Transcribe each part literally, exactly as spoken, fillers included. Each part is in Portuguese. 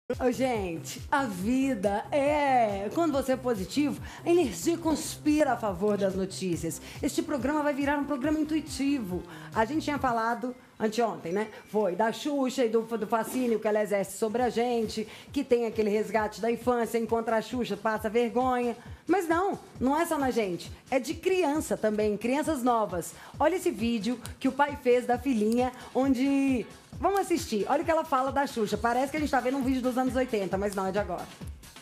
Ô, gente, a vida é... Quando você é positivo, a energia conspira a favor das notícias. Este programa vai virar um programa intuitivo. A gente tinha falado anteontem, né? Foi da Xuxa e do, do fascínio que ela exerce sobre a gente, que tem aquele resgate da infância, encontra a Xuxa, passa vergonha. Mas não, não é só na gente. É de criança também, crianças novas. Olha esse vídeo que o pai fez da filhinha, onde... Vamos assistir. Olha o que ela fala da Xuxa. Parece que a gente tá vendo um vídeo dos anos oitenta, mas não, é de agora.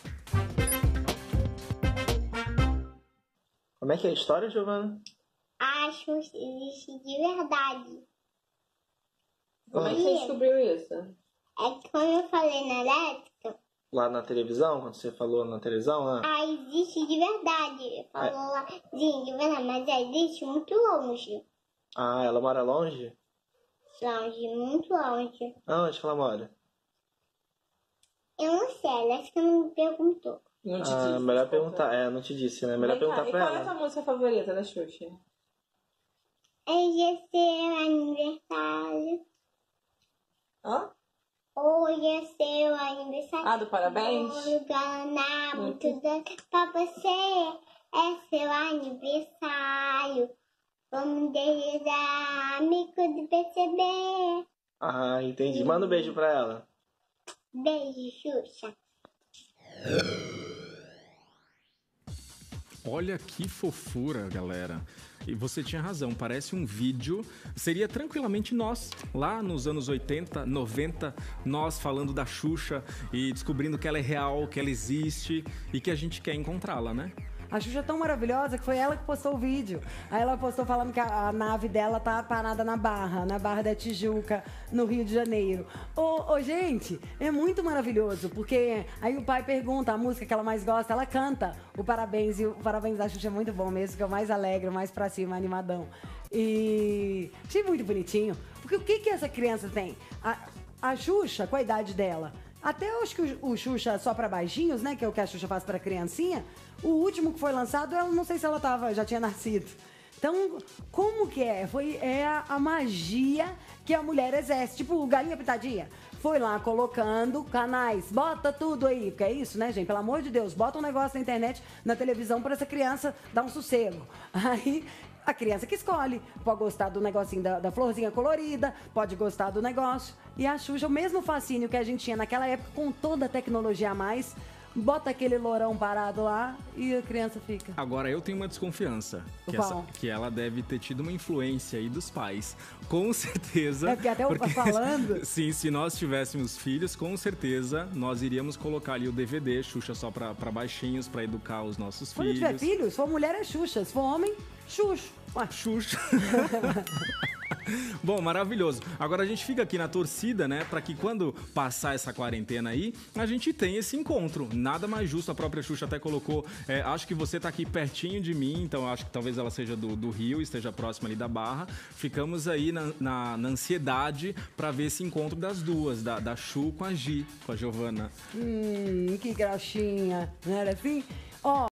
Como é que é a história, Giovana? A Xuxa existe de verdade. Como é que você descobriu isso? É que quando eu falei na elétrica... Lá na televisão, quando você falou na televisão, né? Ah, existe de verdade. Falou lá, sim, de verdade, mas existe muito longe. Ah, ela mora longe? Longe, muito longe. Aonde que ela mora? Eu não sei, ela acho que não me perguntou. Não te Ah, disse, melhor desculpa. perguntar. É, não te disse, né? Melhor Vem cá, perguntar e pra qual é a ela. tua música favorita da Xuxa? Hoje é seu aniversário. Hã? Hoje é seu aniversário. Ah, do parabéns? Vou ganhar muito Muito. doce pra você. É seu aniversário. Vamos desejar, amigo de perceber. Ah, entendi. Manda um beijo pra ela. Beijo, Xuxa. Olha que fofura, galera. E você tinha razão, parece um vídeo. Seria tranquilamente nós, lá nos anos oitenta, noventa, nós falando da Xuxa e descobrindo que ela é real, que ela existe e que a gente quer encontrá-la, né? A Xuxa é tão maravilhosa que foi ela que postou o vídeo. Aí ela postou falando que a, a nave dela tá parada na Barra, na Barra da Tijuca, no Rio de Janeiro. Ô, ô, gente, é muito maravilhoso, porque aí o pai pergunta a música que ela mais gosta, ela canta o parabéns, e o parabéns da Xuxa é muito bom mesmo, que é o mais alegre, o mais pra cima, animadão. E achei muito bonitinho, porque o que que essa criança tem? A, a Xuxa, com a idade dela, até eu acho que o, o Xuxa só pra baixinhos, né? Que é o que a Xuxa faz pra criancinha. O último que foi lançado, eu não sei se ela tava, já tinha nascido. Então, como que é? Foi, é a, a magia que a mulher exerce. Tipo, Galinha Pitadinha. Foi lá colocando canais. Bota tudo aí. Porque é isso, né, gente? Pelo amor de Deus. Bota um negócio na internet, na televisão, pra essa criança dar um sossego. Aí... A criança que escolhe, pode gostar do negocinho da, da florzinha colorida, pode gostar do negócio. E a Xuxa, o mesmo fascínio que a gente tinha naquela época, com toda a tecnologia a mais, bota aquele lourão parado lá e a criança fica. Agora eu tenho uma desconfiança, O que, qual? essa- que ela deve ter tido uma influência aí dos pais. Com certeza. É porque até o pai falando. Sim, se nós tivéssemos filhos, com certeza nós iríamos colocar ali o D V D, Xuxa só pra, pra baixinhos, pra educar os nossos Quando filhos. tiver filho, se for mulher é Xuxa, se for homem, Xuxo. Ué. Xuxa. Bom, maravilhoso. Agora a gente fica aqui na torcida, né, para que quando passar essa quarentena aí, a gente tenha esse encontro. Nada mais justo, a própria Xuxa até colocou, é, acho que você tá aqui pertinho de mim, então acho que talvez ela seja do, do Rio, esteja próxima ali da Barra. Ficamos aí na, na, na ansiedade para ver esse encontro das duas, da, da Xu com a Gi, com a Giovana. Hum, que graxinha. Não era assim? Ó.